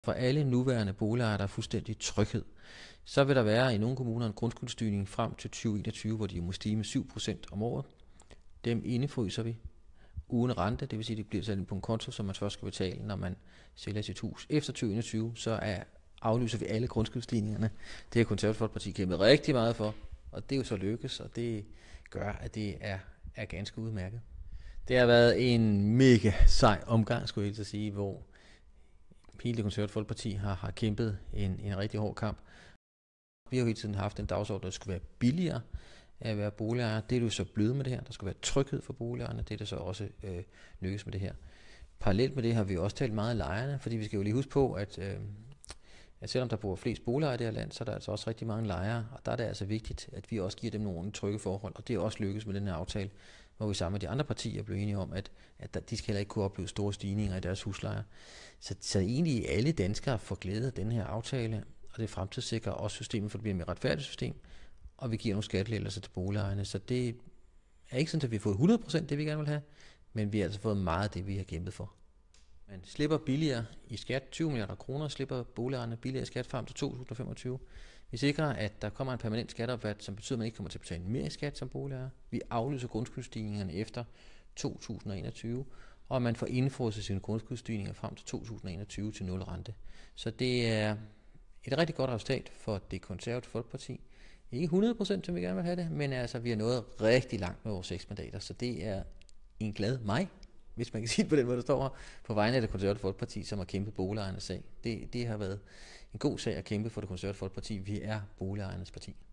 For alle nuværende boligejere, der er fuldstændig tryghed. Så vil der være i nogle kommuner en grundskyldsstigning frem til 2021, hvor de må stige med 7% om året. Dem indefryser vi uden rente, det vil sige, at det bliver sat ind på en konto, som man først skal betale, når man sælger sit hus. Efter 2021, så aflyser vi alle grundskyldsstigningerne. Det har Konservative Folkeparti kæmpet rigtig meget for, og det er jo så lykkes, og det gør, at det er ganske udmærket. Det har været en mega sej omgang, skulle jeg helt sige, hvor hele det Konservative Folkeparti har kæmpet en rigtig hård kamp. Vi har jo hele tiden haft en dagsorden, der skulle være billigere at være boligejer. Det er jo så blevet med det her. Der skal være tryghed for boligejerne. Det er det så også lykkes med det her. Parallelt med det har vi også talt meget af lejerne, fordi vi skal jo lige huske på, at selvom der bor flest boligejere i det her land, så er der altså også rigtig mange lejere, og der er det altså vigtigt, at vi også giver dem nogle trygge forhold, og det er også lykkes med den her aftale, hvor vi sammen med de andre partier blev enige om, at de skal heller ikke kunne opleve store stigninger i deres huslejer. Så egentlig alle danskere får glæde af den her aftale, og det fremtidssikrer også systemet, for det bliver et mere retfærdigt system, og vi giver nogle skattelettelser til boligejerne. Så det er ikke sådan, at vi har fået 100% det, vi gerne vil have, men vi har altså fået meget af det, vi har kæmpet for. Man slipper billigere i skat, 20 milliarder kroner, slipper boligejerne billigere i skat frem til 2025. Vi sikrer, at der kommer en permanent skatteopvat, som betyder, at man ikke kommer til at betale mere i skat som boligejer. Vi aflyser grundskyldsstigningerne efter 2021, og man får indfrosset sine grundskyldsstigninger frem til 2021 til 0 rente. Så det er et rigtig godt resultat for det Konservative Folkeparti. Ikke 100%, som vi gerne vil have det, men altså, vi har nået rigtig langt med vores 6 mandater, så det er en glad mig, hvis man kan sige det på den måde, der står her, på vegne af det Konservative Folkeparti, som har kæmpet boligejernes sag. Det har været en god sag at kæmpe for det Konservative Folkeparti. Vi er boligejernes parti.